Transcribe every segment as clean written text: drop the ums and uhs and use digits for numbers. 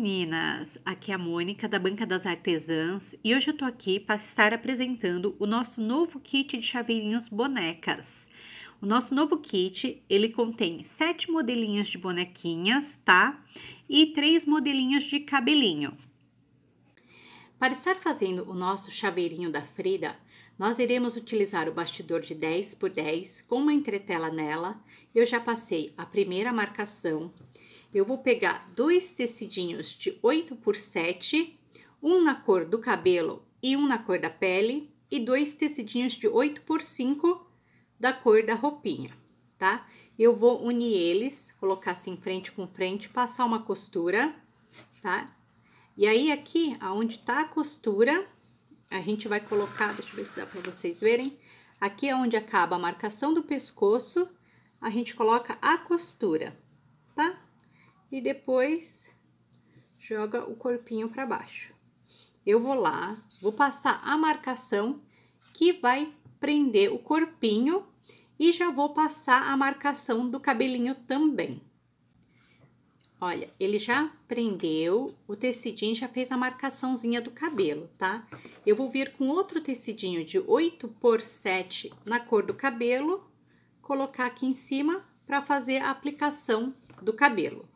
meninas! Aqui é a Mônica da Banca das Artesãs e hoje eu tô aqui para estar apresentando o nosso novo kit de chaveirinhos bonecas. O nosso novo kit, ele contém 7 modelinhos de bonequinhas, tá? E 3 modelinhos de cabelinho. Para estar fazendo o nosso chaveirinho da Frida, nós iremos utilizar o bastidor de 10 por 10 com uma entretela nela. Eu já passei a primeira marcação. Eu vou pegar 2 tecidinhos de 8 por 7, um na cor do cabelo e um na cor da pele, e 2 tecidinhos de 8 por 5 da cor da roupinha, tá? Eu vou unir eles, colocar assim frente com frente, passar uma costura, tá? E aí aqui, aonde tá a costura, a gente vai colocar, deixa eu ver se dá pra vocês verem, aqui é onde acaba a marcação do pescoço, a gente coloca a costura, tá? E depois joga o corpinho para baixo. Eu vou lá, vou passar a marcação que vai prender o corpinho e já vou passar a marcação do cabelinho também. Olha, ele já prendeu, o tecidinho já fez a marcaçãozinha do cabelo, tá? Eu vou vir com outro tecidinho de 8 por 7 na cor do cabelo, colocar aqui em cima para fazer a aplicação do cabelo.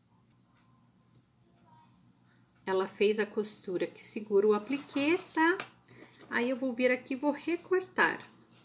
Ela fez a costura que segura o apliquê, tá? Aí eu vou vir aqui e vou recortar.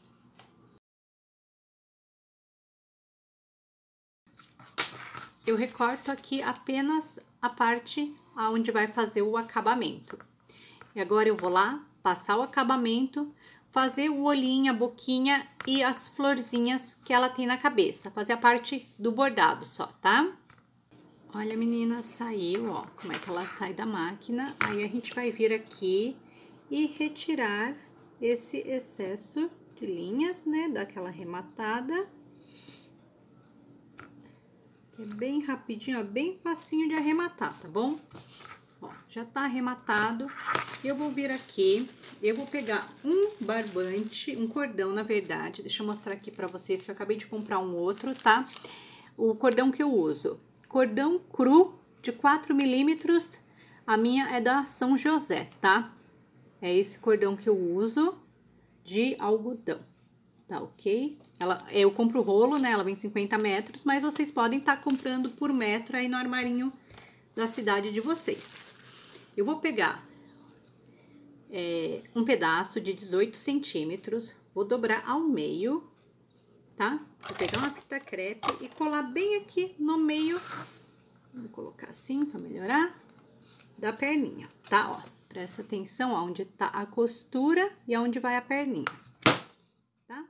Eu recorto aqui apenas a parte aonde vai fazer o acabamento. E agora eu vou lá, passar o acabamento, fazer o olhinho, a boquinha e as florzinhas que ela tem na cabeça. Fazer a parte do bordado só, tá? Olha, menina, saiu, ó, como é que ela sai da máquina. Aí a gente vai vir aqui e retirar esse excesso de linhas, né, daquela arrematada. Que é bem rapidinho, ó, bem facinho de arrematar, tá bom? Ó, já tá arrematado. Eu vou vir aqui, eu vou pegar um barbante, um cordão, na verdade. Deixa eu mostrar aqui pra vocês que eu acabei de comprar um outro, tá? O cordão que eu uso. Cordão cru de 4 milímetros, a minha é da São José, tá? É esse cordão que eu uso de algodão, tá ok? Eu compro o rolo, né? Ela vem 50 metros, mas vocês podem estar comprando por metro aí no armarinho da cidade de vocês. Eu vou pegar um pedaço de 18 centímetros, vou dobrar ao meio, tá? Vou pegar uma fita crepe e colar bem aqui no meio, vou colocar assim pra melhorar, da perninha, tá? Ó, presta atenção onde tá a costura e aonde vai a perninha, tá?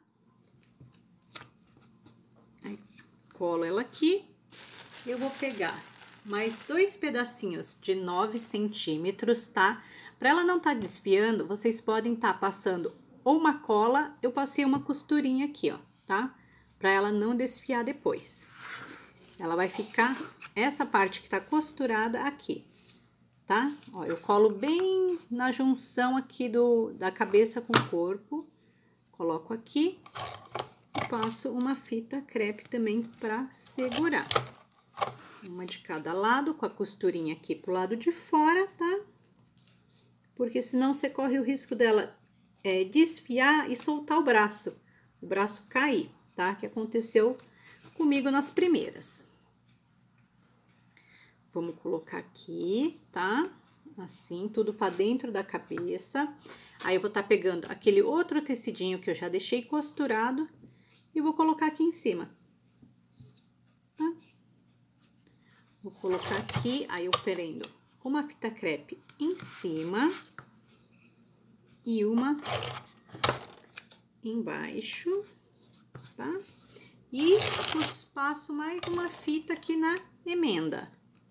Aí, colo ela aqui, eu vou pegar mais 2 pedacinhos de 9 centímetros, tá? Pra ela não tá desfiando, vocês podem tá passando ou uma cola, eu passei uma costurinha aqui, ó, tá? Pra ela não desfiar depois. Ela vai ficar essa parte que tá costurada aqui, tá? Ó, eu colo bem na junção aqui da cabeça com o corpo, coloco aqui e passo uma fita crepe também pra segurar. Uma de cada lado, com a costurinha aqui pro lado de fora, tá? Porque senão você corre o risco dela desfiar e soltar o braço cair, tá? Que aconteceu comigo nas primeiras. Vamos colocar aqui, tá? Assim, tudo pra dentro da cabeça. Aí eu vou tá pegando aquele outro tecidinho que eu já deixei costurado e vou colocar aqui em cima, tá? Vou colocar aqui, aí eu prendo uma fita crepe em cima e uma embaixo, tá? E passo mais uma fita aqui na emenda,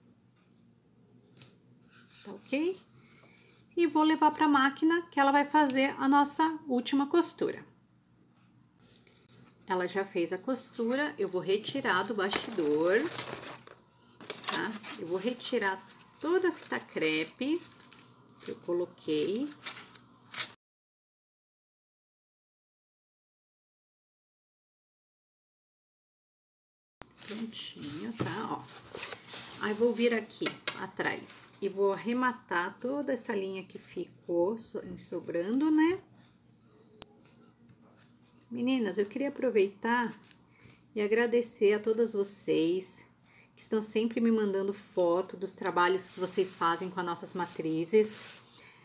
tá ok? E vou levar pra máquina que ela vai fazer a nossa última costura. Ela já fez a costura, eu vou retirar do bastidor, tá? Eu vou retirar toda a fita crepe que eu coloquei. Prontinho, tá? Ó. Aí, vou vir aqui atrás e vou arrematar toda essa linha que ficou sobrando, né? Meninas, eu queria aproveitar e agradecer a todas vocês que estão sempre me mandando foto dos trabalhos que vocês fazem com as nossas matrizes.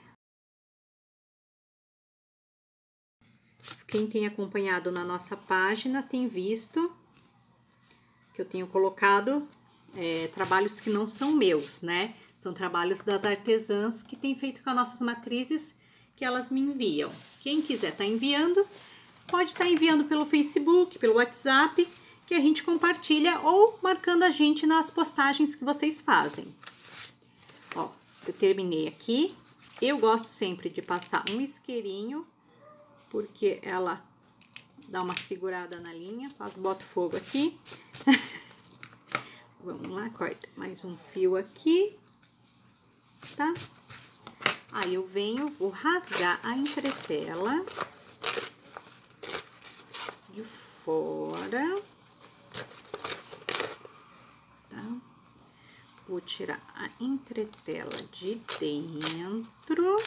Quem tem acompanhado na nossa página tem visto que eu tenho colocado trabalhos que não são meus, né? São trabalhos das artesãs que têm feito com as nossas matrizes, que elas me enviam. Quem quiser estar enviando, pode estar enviando pelo Facebook, pelo WhatsApp, que a gente compartilha, ou marcando a gente nas postagens que vocês fazem. Ó, eu terminei aqui. Eu gosto sempre de passar um isqueirinho, porque ela dá uma segurada na linha. Boto fogo aqui. Vamos lá, corta mais um fio aqui, tá? Aí, eu venho, vou rasgar a entretela de fora, tá? Vou tirar a entretela de dentro.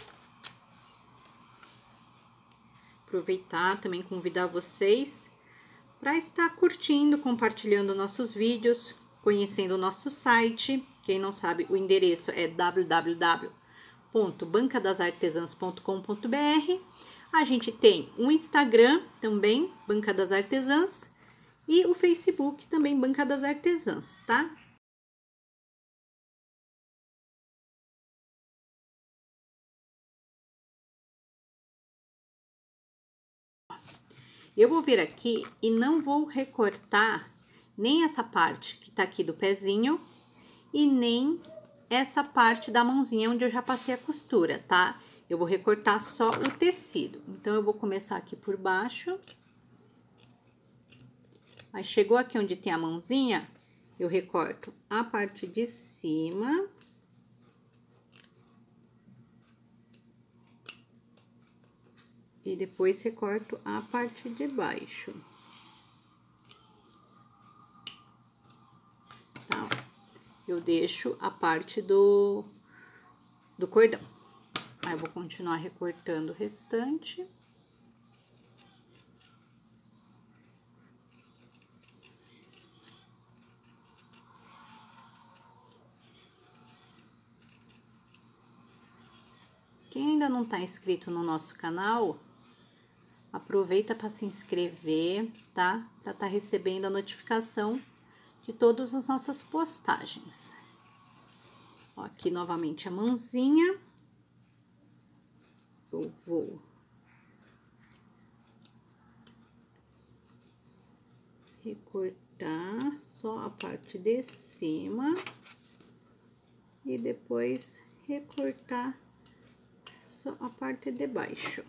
Aproveitar também, convidar vocês para estar curtindo, compartilhando nossos vídeos, conhecendo o nosso site. Quem não sabe, o endereço é www.bancadasartesãs.com.br. A gente tem um Instagram também, Banca das Artesãs, e o Facebook também, Banca das Artesãs, tá? Eu vou vir aqui e não vou recortar nem essa parte que tá aqui do pezinho e nem essa parte da mãozinha onde eu já passei a costura, tá? Eu vou recortar só o tecido. Então, eu vou começar aqui por baixo. Aí, chegou aqui onde tem a mãozinha, eu recorto a parte de cima. E depois recorto a parte de baixo. Tá? Eu deixo a parte do cordão. Aí, eu vou continuar recortando o restante. Quem ainda não tá inscrito no nosso canal, aproveita para se inscrever, tá? Para estar recebendo a notificação de todas as nossas postagens. Ó, aqui novamente a mãozinha. Eu vou recortar só a parte de cima e depois recortar só a parte de baixo.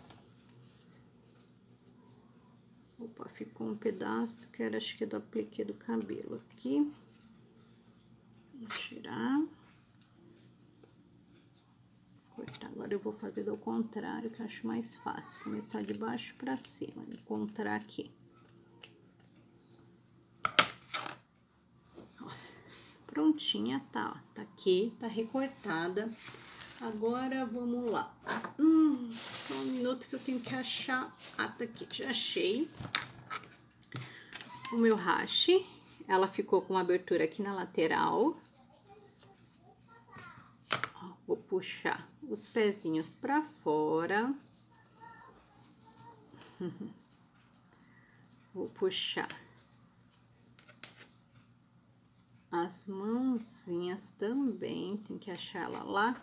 Opa, ficou um pedaço que era, acho que do aplique do cabelo aqui. Vou tirar. Cortar. Agora, eu vou fazer do contrário, que eu acho mais fácil. Começar de baixo pra cima, encontrar aqui. Ó, prontinha, tá, ó. Tá aqui, tá recortada. Agora, vamos lá. Só um minuto que eu tenho que achar. Ah, tá aqui, já achei. O meu haste, ela ficou com uma abertura aqui na lateral. Ó, vou puxar os pezinhos pra fora. Vou puxar as mãozinhas também, tem que achar ela lá.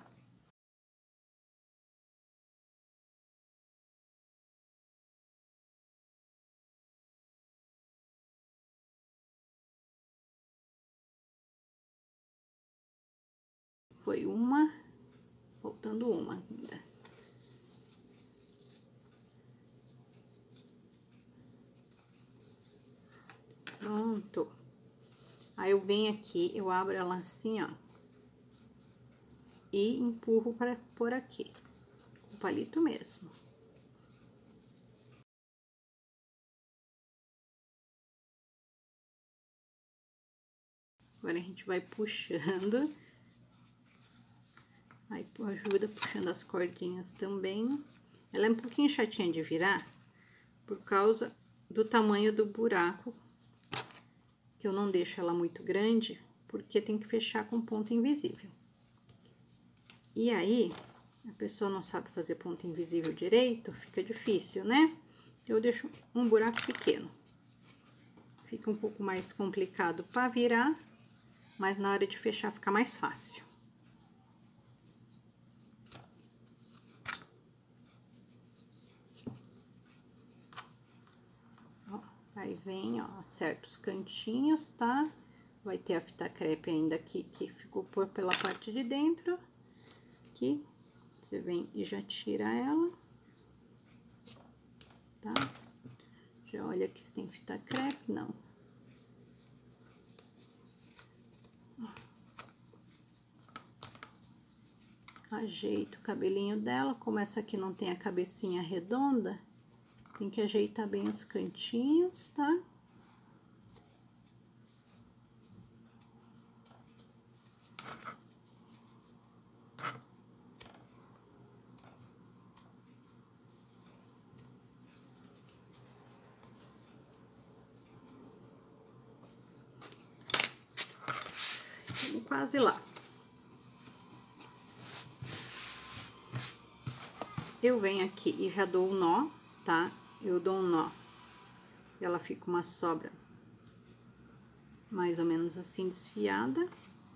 Foi uma, faltando uma ainda. Pronto. Aí, eu venho aqui, eu abro ela assim, ó. E empurro para por aqui. Com o palito mesmo. Agora a gente vai puxando. Aí ajuda puxando as cordinhas também. Ela é um pouquinho chatinha de virar, por causa do tamanho do buraco, que eu não deixo ela muito grande, porque tem que fechar com ponto invisível. E aí, a pessoa não sabe fazer ponto invisível direito, fica difícil, né? Eu deixo um buraco pequeno. Fica um pouco mais complicado para virar, mas na hora de fechar fica mais fácil. Ó, aí vem, ó, acerta os cantinhos, tá? Vai ter a fita crepe ainda aqui, que ficou por pela parte de dentro. Aqui, você vem e já tira ela, tá? Já olha aqui se tem fita crepe, não. Ajeita o cabelinho dela, como essa aqui não tem a cabecinha redonda, tem que ajeitar bem os cantinhos, tá? Estamos quase lá. Eu venho aqui e já dou um nó, tá? Eu dou um nó, ela fica uma sobra mais ou menos assim desfiada,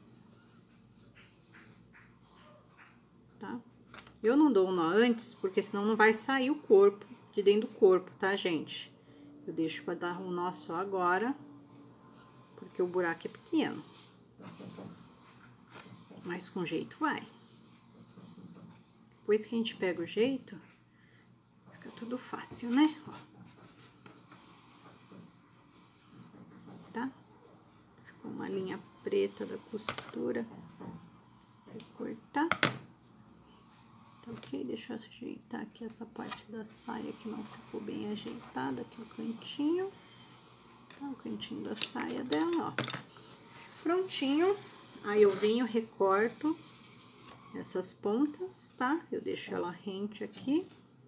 tá? Eu não dou um nó antes, porque senão não vai sair o corpo de dentro do corpo, tá, gente? Eu deixo pra dar um nó só agora, porque o buraco é pequeno. Mas com jeito vai. Depois que a gente pega o jeito, fica tudo fácil, né? Ó. Tá? Ficou uma linha preta da costura. Vou cortar. Tá ok? Deixa eu ajeitar aqui essa parte da saia que não ficou bem ajeitada. Aqui o cantinho. Tá? O cantinho da saia dela, ó. Prontinho. Aí eu venho, recorto essas pontas, tá? Eu deixo ela rente aqui.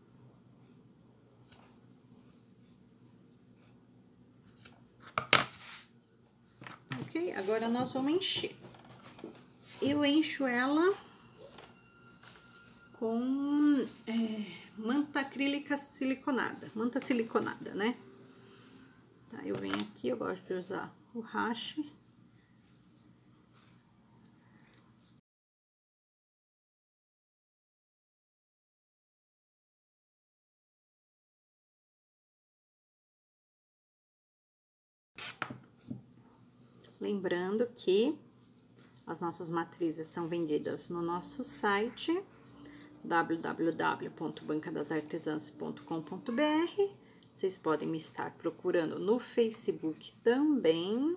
Ok? Agora nós vamos encher. Eu encho ela com manta acrílica siliconada, manta siliconada, né? Tá, eu venho aqui, eu gosto de usar o rache. Lembrando que as nossas matrizes são vendidas no nosso site www.bancadasartesãs.com.br. Vocês podem me estar procurando no Facebook também.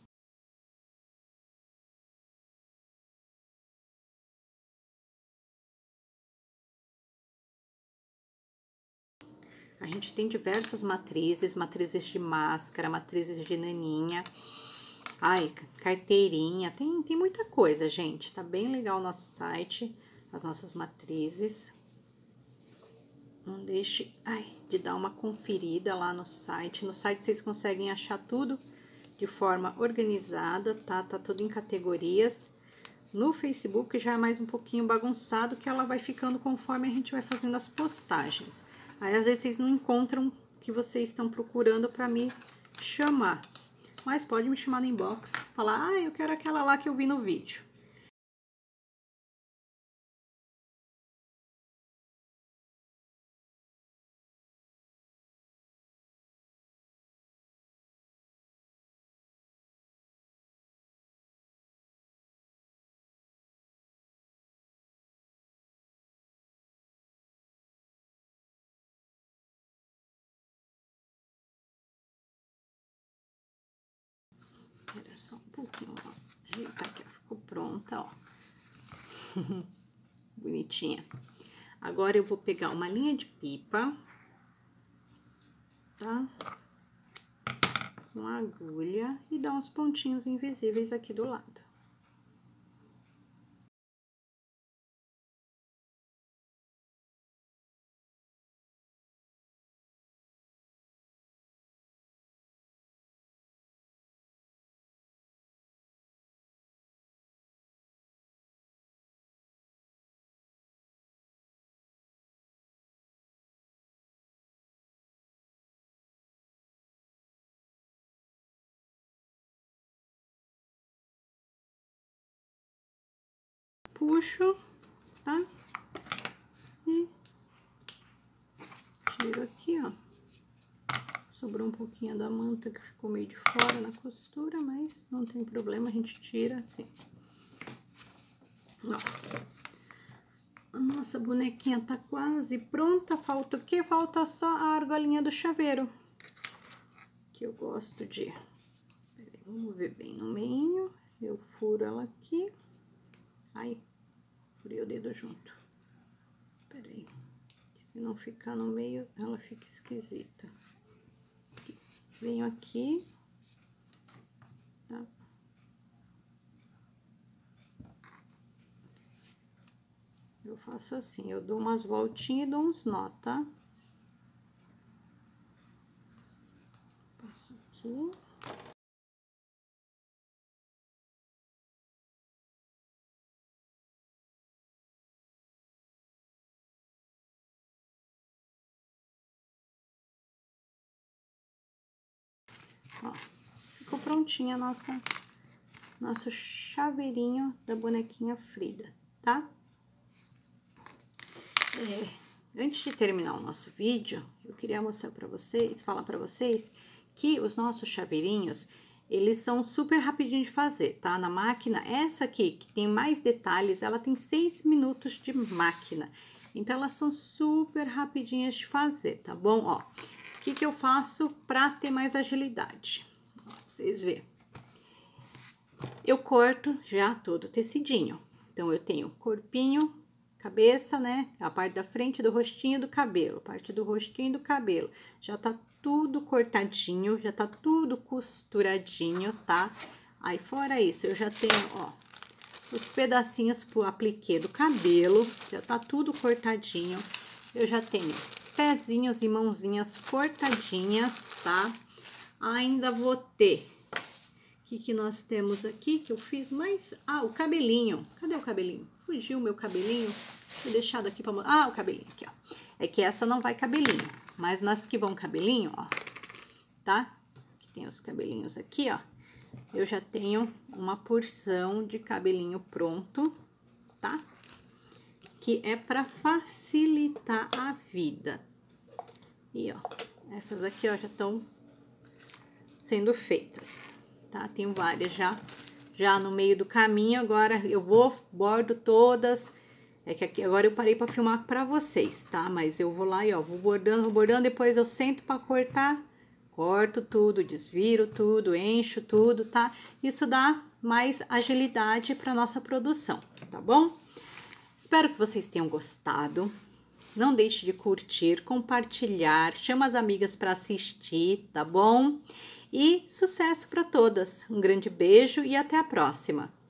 A gente tem diversas matrizes, matrizes de máscara, matrizes de naninha, ai, carteirinha, tem muita coisa, gente. Tá bem legal o nosso site, as nossas matrizes. Não deixe, de dar uma conferida lá no site. No site vocês conseguem achar tudo de forma organizada, tá? Tá tudo em categorias. No Facebook já é mais um pouquinho bagunçado, que ela vai ficando conforme a gente vai fazendo as postagens. Aí, às vezes, vocês não encontram o que vocês estão procurando para me chamar. Mas pode me chamar no inbox, falar, eu quero aquela lá que eu vi no vídeo. Espera só um pouquinho, ó. Ajeitar aqui, ó. Ficou pronta, ó. Bonitinha. Agora, eu vou pegar uma linha de pipa, tá? com a agulha e dar uns pontinhos invisíveis aqui do lado. Puxo, tá? E tiro aqui, ó. Sobrou um pouquinho da manta que ficou meio de fora na costura, mas não tem problema, a gente tira assim. Ó. A nossa bonequinha tá quase pronta, falta o quê? Falta só a argolinha do chaveiro. Que eu gosto de... Peraí, vamos ver bem no meio. Eu furo ela aqui. Ai, furei o dedo junto. Peraí, se não ficar no meio, ela fica esquisita. Venho aqui, tá? Eu faço assim, eu dou umas voltinhas e dou uns nó, tá? Passo aqui. Ó, ficou prontinha nosso chaveirinho da bonequinha Frida, tá? Antes de terminar o nosso vídeo, eu queria mostrar pra vocês, falar pra vocês que os nossos chaveirinhos, eles são super rapidinho de fazer, tá? Na máquina, essa aqui, que tem mais detalhes, ela tem 6 minutos de máquina. Então, elas são super rapidinhas de fazer, tá bom? Ó, o que que eu faço pra ter mais agilidade? Ó, pra vocês verem. Eu corto já todo o tecidinho. Então, eu tenho corpinho, cabeça, né? A parte da frente do rostinho do cabelo, parte do rostinho do cabelo. Já tá tudo cortadinho, já tá tudo costuradinho, tá? Aí, fora isso, eu já tenho, ó, os pedacinhos pro apliquê do cabelo, já tá tudo cortadinho. Eu já tenho pezinhos e mãozinhas cortadinhas, tá? Ainda vou ter... O que nós temos aqui, que eu fiz mais... Ah, o cabelinho. Cadê o cabelinho? Fugiu o meu cabelinho. Vou deixado aqui pra... Ah, o cabelinho aqui, ó. É que essa não vai cabelinho. Mas nas que vão cabelinho, ó. Tá? Que tem os cabelinhos aqui, ó. Eu já tenho uma porção de cabelinho pronto, tá? Que é pra facilitar a vida. E, ó. Essas aqui, ó, já estão sendo feitas. Tá? Tenho várias já no meio do caminho, agora eu bordo todas, é que aqui agora eu parei para filmar para vocês, tá? Mas eu vou lá e ó, vou bordando, depois eu sento para cortar, corto tudo, desviro tudo, encho tudo, tá? Isso dá mais agilidade para nossa produção, tá bom? Espero que vocês tenham gostado. Não deixe de curtir, compartilhar, chama as amigas para assistir, tá bom? E sucesso para todas. Um grande beijo e até a próxima!